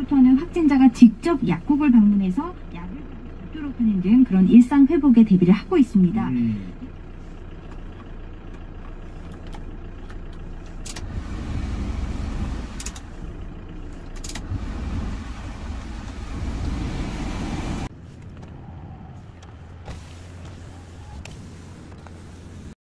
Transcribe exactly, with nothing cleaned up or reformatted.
내일부터는 확진자가 직접 약국을 방문해서 약을 받도록 하는 등 그런 일상 회복에 대비를 하고 있습니다. 음.